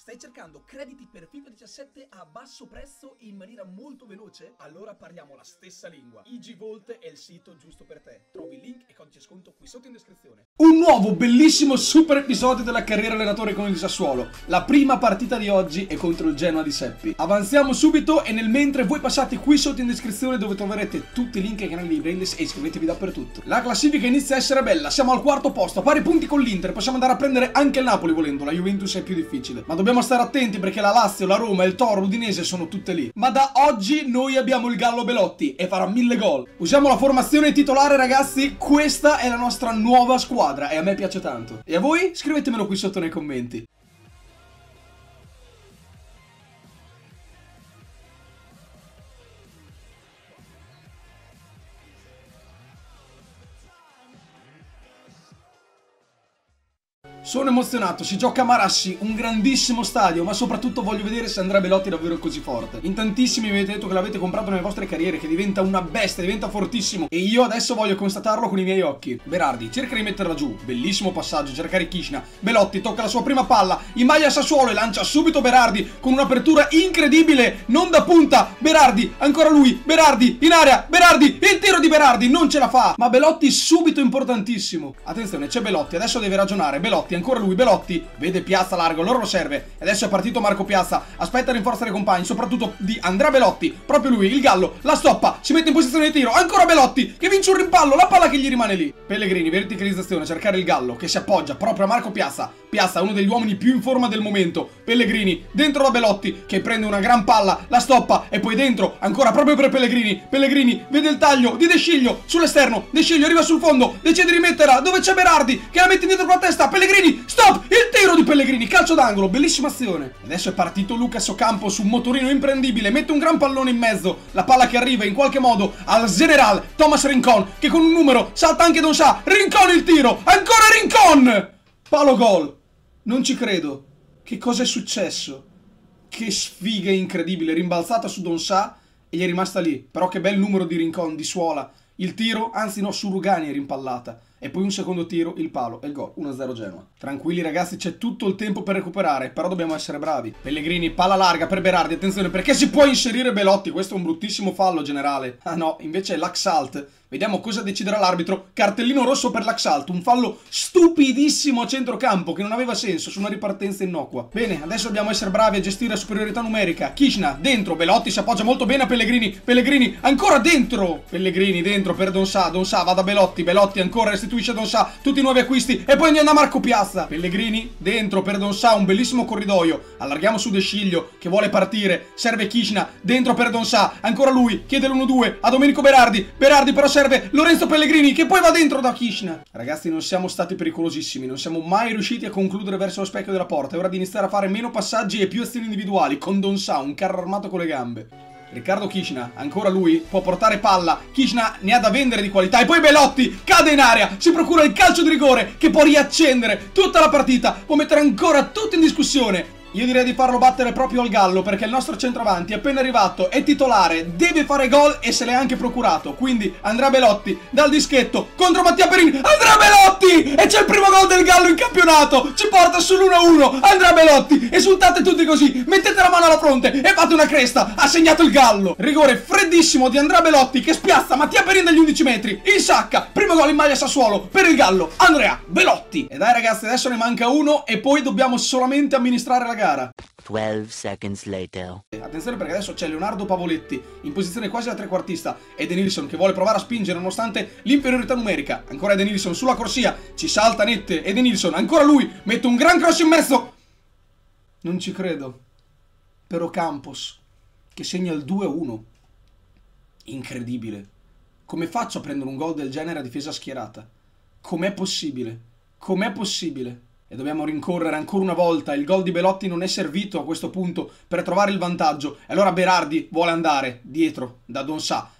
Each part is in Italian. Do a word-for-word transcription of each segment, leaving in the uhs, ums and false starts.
Stai cercando crediti per FIFA diciassette a basso prezzo e in maniera molto veloce? Allora parliamo la stessa lingua. IGVolt è il sito giusto per te. Trovi il link e codice sconto qui sotto in descrizione. Un nuovo bellissimo super episodio della carriera allenatore con il Sassuolo. La prima partita di oggi è contro il Genoa di Seppi. Avanziamo subito e nel mentre voi passate qui sotto in descrizione dove troverete tutti i link ai canali di Brainless e iscrivetevi dappertutto. La classifica inizia a essere bella, siamo al quarto posto, a pari punti con l'Inter, possiamo andare a prendere anche il Napoli volendo, la Juventus è più difficile. Ma dobbiamo stare attenti perché la Lazio, la Roma, il Toro, l'Udinese sono tutte lì. Ma da oggi noi abbiamo il Gallo Belotti e farà mille gol. Usiamo la formazione titolare ragazzi, questa è la nostra nuova squadra e a me piace tanto. E a voi? Scrivetemelo qui sotto nei commenti. Sono emozionato, si gioca a Marassi, un grandissimo stadio, ma soprattutto voglio vedere se Andrea Belotti è davvero così forte. In tantissimi mi avete detto che l'avete comprato nelle vostre carriere, che diventa una bestia, diventa fortissimo, e io adesso voglio constatarlo con i miei occhi. Berardi cerca di metterla giù, bellissimo passaggio, cerca Rikishna. Belotti tocca la sua prima palla, in maglia Sassuolo e lancia subito Berardi con un'apertura incredibile, non da punta. Berardi, ancora lui, Berardi, in area, Berardi, il tiro di Berardi, non ce la fa, ma Belotti subito importantissimo. Attenzione, c'è Belotti, adesso deve ragionare, Belotti, ancora lui, Belotti, vede Piazza largo, allora lo serve, e adesso è partito Marco Piazza, aspetta a rinforzare i compagni, soprattutto di Andrea Belotti, proprio lui, il Gallo, la stoppa, si mette in posizione di tiro, ancora Belotti, che vince un rimpallo, la palla che gli rimane lì. Pellegrini, verticalizzazione, cercare il Gallo, che si appoggia proprio a Marco Piazza, Piazza, uno degli uomini più in forma del momento, Pellegrini, dentro da Belotti, che prende una gran palla, la stoppa, e poi dentro, ancora proprio per Pellegrini, Pellegrini, vede il taglio di De Sciglio, sull'esterno, De Sciglio arriva sul fondo, decide di metterla, dove c'è Berardi, che la mette indietro con la testa, Pellegrini, stop! Il tiro di Pellegrini, calcio d'angolo, bellissima azione. Adesso è partito Lucas Ocampo su un motorino imprendibile, mette un gran pallone in mezzo, la palla che arriva in qualche modo al general Thomas Rincon, che con un numero salta anche Don Sa, Rincon il tiro, ancora Rincon! Palo gol, non ci credo, che cosa è successo? Che sfiga incredibile, rimbalzata su Don Sa e gli è rimasta lì, però che bel numero di Rincon, di suola. Il tiro, anzi no, su Rugani è rimpallata. E poi un secondo tiro, il palo e il gol, uno a zero Genoa. Tranquilli ragazzi, c'è tutto il tempo per recuperare, però dobbiamo essere bravi. Pellegrini, palla larga per Berardi, attenzione perché si può inserire Belotti, questo è un bruttissimo fallo generale. Ah no, invece è l'Axalt. Vediamo cosa deciderà l'arbitro. Cartellino rosso per l'Axalt, un fallo stupidissimo a centrocampo che non aveva senso su una ripartenza innocua. Bene, adesso dobbiamo essere bravi a gestire la superiorità numerica. Kishna, dentro, Belotti si appoggia molto bene a Pellegrini. Pellegrini, ancora dentro. Pellegrini, dentro per Don Sa, Don Sa va da Belotti, Belotti ancora restituisce a Don Sa tutti i nuovi acquisti e poi andiamo a Marco Piazza. Pellegrini, dentro per Don Sa, un bellissimo corridoio. Allarghiamo su De Sciglio che vuole partire, serve Kishna, dentro per Don Sa, ancora lui, chiede l'uno due a Domenico Berardi. Berardi però serve Lorenzo Pellegrini che poi va dentro da Kishna. Ragazzi, non siamo stati pericolosissimi, non siamo mai riusciti a concludere verso lo specchio della porta. È ora di iniziare a fare meno passaggi e più azioni individuali con Don Sa, un carro armato con le gambe. Riccardo Kishna, ancora lui, può portare palla, Kishna ne ha da vendere di qualità e poi Belotti cade in area, si procura il calcio di rigore che può riaccendere tutta la partita, può mettere ancora tutto in discussione. Io direi di farlo battere proprio al Gallo perché il nostro centravanti è appena arrivato, è titolare, deve fare gol e se l'è anche procurato. Quindi Andrea Belotti dal dischetto contro Mattia Perin. Andrea Belotti! E c'è il primo gol del Gallo in campionato! Ci porta sull'uno a uno. Andrea Belotti! Esultate tutti così, mettete la mano alla fronte e fate una cresta. Ha segnato il Gallo. Rigore freddissimo di Andrea Belotti che spiazza Mattia Perin dagli undici metri. In sacca, primo gol in maglia Sassuolo per il Gallo, Andrea Belotti. E dai ragazzi, adesso ne manca uno e poi dobbiamo solamente amministrare la gara. twelve seconds later. Attenzione perché adesso c'è Leonardo Pavoletti in posizione quasi da trequartista ed Edenilson che vuole provare a spingere nonostante l'inferiorità numerica. Ancora Edenilson sulla corsia, ci salta Nette, Edenilson, ancora lui, mette un gran cross in mezzo. Non ci credo. Però Campos che segna il due a uno. Incredibile. Come faccio a prendere un gol del genere a difesa schierata? Com'è possibile? Com'è possibile? E dobbiamo rincorrere ancora una volta. Il gol di Belotti non è servito a questo punto per trovare il vantaggio. E allora Berardi vuole andare dietro da Don Sa.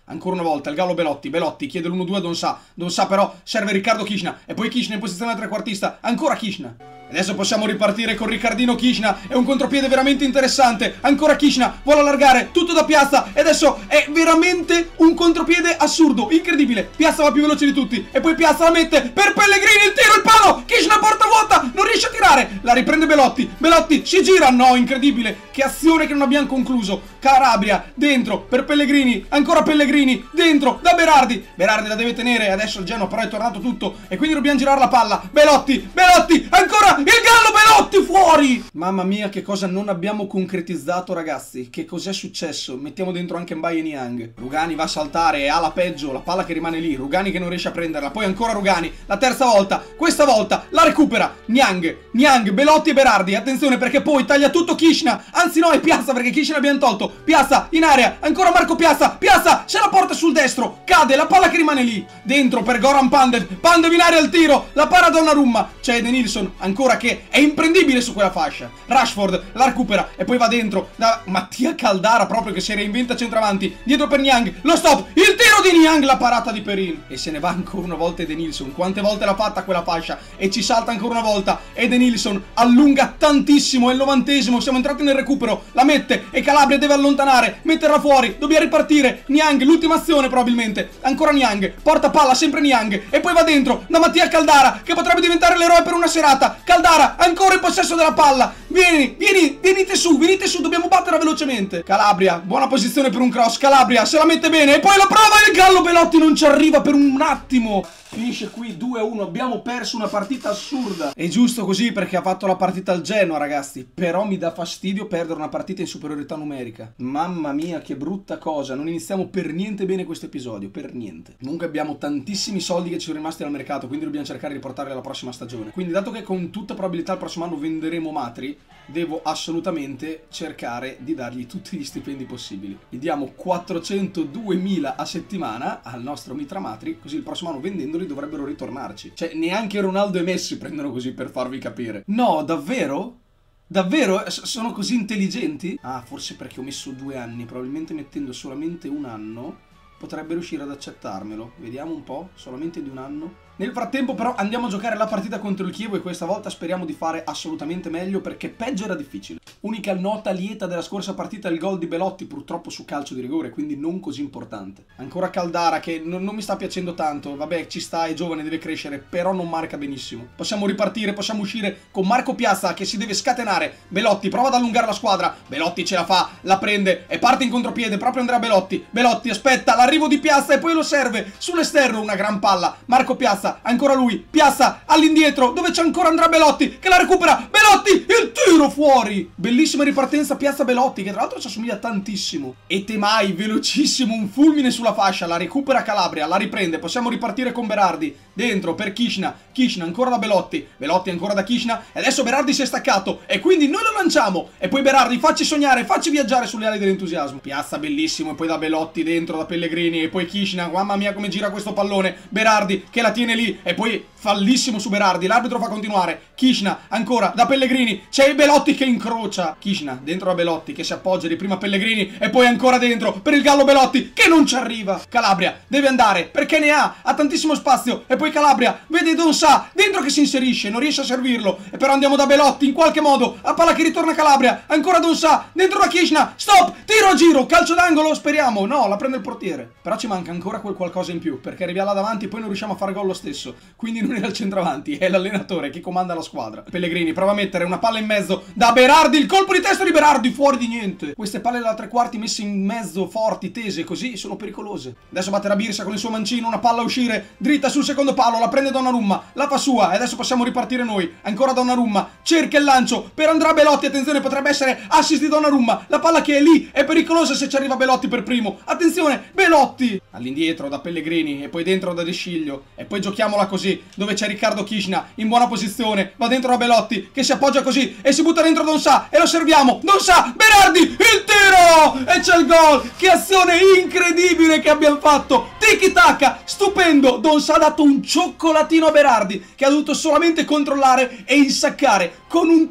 Ancora una volta il gallo Belotti, Belotti chiede l'uno due a Don Sa, Don Sa però serve Riccardo Kishna e poi Kishna in posizione da trequartista, ancora Kishna. Adesso possiamo ripartire con Riccardino Kishna, è un contropiede veramente interessante, ancora Kishna, vuole allargare, tutto da Piazza e adesso è veramente un contropiede assurdo, incredibile, Piazza va più veloce di tutti e poi Piazza la mette per Pellegrini, il tiro, il palo, Kishna porta vuota, non riesce a tirare, la riprende Belotti, Belotti si gira, no, incredibile, che azione che non abbiamo concluso, Calabria, dentro, per Pellegrini, ancora Pellegrini, dentro, da Berardi, Berardi la deve tenere, adesso il Genoa però è tornato tutto e quindi dobbiamo girare la palla, Belotti, Belotti, ancora il gallo Belotti fuori! Mamma mia che cosa non abbiamo concretizzato ragazzi, che cos'è successo? Mettiamo dentro anche Mbaye Niang, Rugani va a saltare e ha la peggio, la palla che rimane lì, Rugani che non riesce a prenderla, poi ancora Rugani, la terza volta, questa volta la recupera, Niang, Niang, Belotti e Berardi, attenzione perché poi taglia tutto Kishna, anzi no è Piazza perché Kishna abbiamo tolto, Piazza in area, ancora Marco Piazza, Piazza se la porta sul destro, cade, la palla che rimane lì, dentro per Goran Pandev, Pandev in area al tiro, la para Donnarumma, c'è Edenilson, ancora che è imprendibile su quella fascia, Rashford la recupera e poi va dentro da Mattia Caldara proprio che si reinventa centravanti, dietro per Niang, lo stop, il tiro di Niang, la parata di Perin e se ne va ancora una volta Edenilson, quante volte l'ha fatta quella fascia e ci salta ancora una volta, Edenilson allunga tantissimo, è il novantesimo, siamo entrati nel recupero, la mette e Calabria deve allontanare, metterla fuori, dobbiamo ripartire, Niang, l'ultima azione probabilmente, ancora Niang, porta palla sempre Niang e poi va dentro da Mattia Caldara che potrebbe diventare l'eroe per una serata, Caldara ancora in possesso della palla, vieni, vieni, venite su, venite su, dobbiamo batterla velocemente, Calabria, buona posizione per un cross, Calabria se la mette bene e poi la prova e il gallo Belotti non ci arriva per un attimo. Finisce qui due a uno, abbiamo perso una partita assurda. È giusto così perché ha fatto la partita al Genoa ragazzi, però mi dà fastidio perdere una partita in superiorità numerica. Mamma mia che brutta cosa, non iniziamo per niente bene questo episodio, per niente. Comunque abbiamo tantissimi soldi che ci sono rimasti al mercato, quindi dobbiamo cercare di portarli alla prossima stagione. Quindi dato che con tutta probabilità il prossimo anno venderemo Matri, devo assolutamente cercare di dargli tutti gli stipendi possibili. Gli diamo quattrocentoduemila a settimana al nostro Mitra Matri, così il prossimo anno vendendoli dovrebbero ritornarci. Cioè, neanche Ronaldo e Messi prendono così, per farvi capire. No, davvero? Davvero? S- sono così intelligenti? Ah, forse perché ho messo due anni, probabilmente mettendo solamente un anno potrebbe riuscire ad accettarmelo. Vediamo un po', solamente di un anno. Nel frattempo però andiamo a giocare la partita contro il Chievo e questa volta speriamo di fare assolutamente meglio perché peggio era difficile. Unica nota lieta della scorsa partita è il gol di Belotti, purtroppo su calcio di rigore, quindi non così importante. Ancora Caldara che non, non mi sta piacendo tanto, vabbè ci sta, è giovane, deve crescere, però non marca benissimo. Possiamo ripartire, possiamo uscire con Marco Piazza che si deve scatenare. Belotti prova ad allungare la squadra, Belotti ce la fa, la prende e parte in contropiede proprio Andrea Belotti. Belotti aspetta l'arrivo di Piazza e poi lo serve sull'esterno, una gran palla. Marco Piazza, ancora lui, Piazza all'indietro dove c'è ancora Andrea Belotti che la recupera, Belotti, il tiro fuori, bellissima ripartenza Piazza Belotti che tra l'altro ci assomiglia tantissimo e Temai velocissimo, un fulmine sulla fascia, la recupera Calabria, la riprende, possiamo ripartire con Berardi, dentro per Kishna, Kishna ancora da Belotti, Belotti ancora da Kishna e adesso Berardi si è staccato e quindi noi lo lanciamo e poi Berardi facci sognare, facci viaggiare sulle ali dell'entusiasmo, Piazza bellissimo e poi da Belotti dentro da Pellegrini e poi Kishna, mamma mia come gira questo pallone, Berardi che la tiene lì e poi fallissimo su Berardi, l'arbitro fa continuare, Kishna ancora da Pellegrini, c'è il Belotti che incrocia, Kishna dentro da Belotti che si appoggia di prima Pellegrini e poi ancora dentro per il gallo Belotti che non ci arriva, Calabria deve andare perché ne ha, ha tantissimo spazio e poi Calabria vede Don Sa dentro che si inserisce, non riesce a servirlo e però andiamo da Belotti in qualche modo, a palla che ritorna Calabria, ancora Don Sa dentro da Kishna, stop, tiro a giro, calcio d'angolo, speriamo, no, la prende il portiere, però ci manca ancora quel qualcosa in più perché arriviamo là davanti e poi non riusciamo a fare gol lo stesso, quindi non è il centravanti, è l'allenatore che comanda la squadra. Pellegrini prova a mettere una palla in mezzo da Berardi, il colpo di testa di Berardi fuori di niente, queste palle da tre quarti messe in mezzo forti, tese così sono pericolose. Adesso batte la Birsa con il suo mancino, una palla a uscire dritta sul secondo palo, la prende Donnarumma, la fa sua e adesso possiamo ripartire noi, ancora Donnarumma cerca il lancio per Andrea Belotti, attenzione potrebbe essere assist di Donnarumma, la palla che è lì è pericolosa se ci arriva Belotti per primo, attenzione Belotti all'indietro da Pellegrini e poi dentro da De Sciglio e poi giochiamola così dove c'è Riccardo Kishna in buona posizione, va dentro da Belotti che si appoggia così e si butta dentro Don Sa e lo serviamo, Don Sa, Berardi, il tiro e c'è il gol, che azione incredibile che abbiamo fatto, tiki taka, stupendo, Don Sa ha dato un cioccolatino a Berardi che ha dovuto solamente controllare e insaccare con un tiro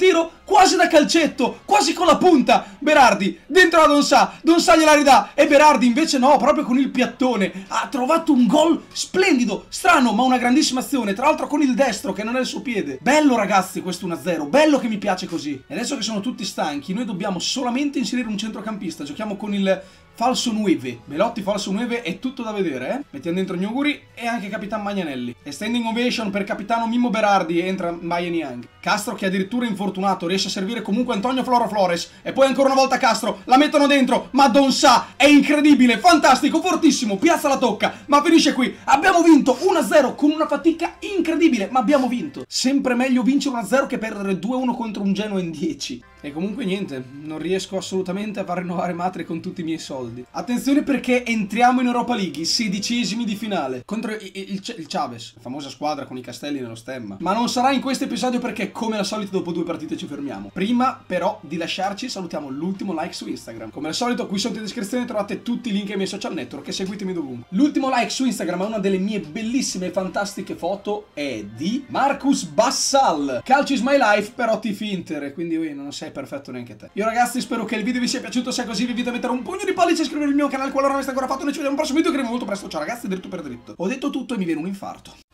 quasi da calcetto, quasi con la punta. Berardi dentro la Donsà, Donsà gliela ridà e Berardi invece no, proprio con il piattone ha trovato un gol splendido, strano ma una grandissima azione, tra l'altro con il destro che non è il suo piede. Bello ragazzi questo uno a zero, bello che mi piace così. E adesso che sono tutti stanchi noi dobbiamo solamente inserire un centrocampista, giochiamo con il falso nove, Belotti falso nove, è tutto da vedere, eh? Mettiamo dentro Gnuguri e anche Capitan Magnanelli. E standing ovation per capitano Mimmo Berardi e entra Mbaye Niang. Castro che addirittura infortunato riesce a servire comunque Antonio Floro Flores. E poi ancora una volta Castro, la mettono dentro, ma Donsà è incredibile, fantastico, fortissimo, piazza la tocca, ma finisce qui. Abbiamo vinto uno a zero con una fatica incredibile, ma abbiamo vinto. Sempre meglio vincere uno a zero che perdere due a uno contro un Genoa in dieci. E comunque niente, non riesco assolutamente a far rinnovare Matri con tutti i miei soldi. Attenzione perché entriamo in Europa League, i sedicesimi di finale, contro il, il, il, il Chaves, la famosa squadra con i castelli nello stemma. Ma non sarà in questo episodio perché come al solito dopo due partite ci fermiamo. Prima però di lasciarci salutiamo l'ultimo like su Instagram. Come al solito qui sotto in descrizione trovate tutti i link ai miei social network e seguitemi dovunque. L'ultimo like su Instagram è una delle mie bellissime e fantastiche foto, è di Marcus Bassal. Calcio is my life, però tifi Inter, quindi ui, non sei perfetto neanche te. Io ragazzi spero che il video vi sia piaciuto, se è così vi invito a mettere un pugno di pollice e iscrivervi al mio canale qualora non aveste ancora fatto. Noi ci vediamo al prossimo video che arriva molto presto. Ciao ragazzi, dritto per dritto. Ho detto tutto e mi viene un infarto.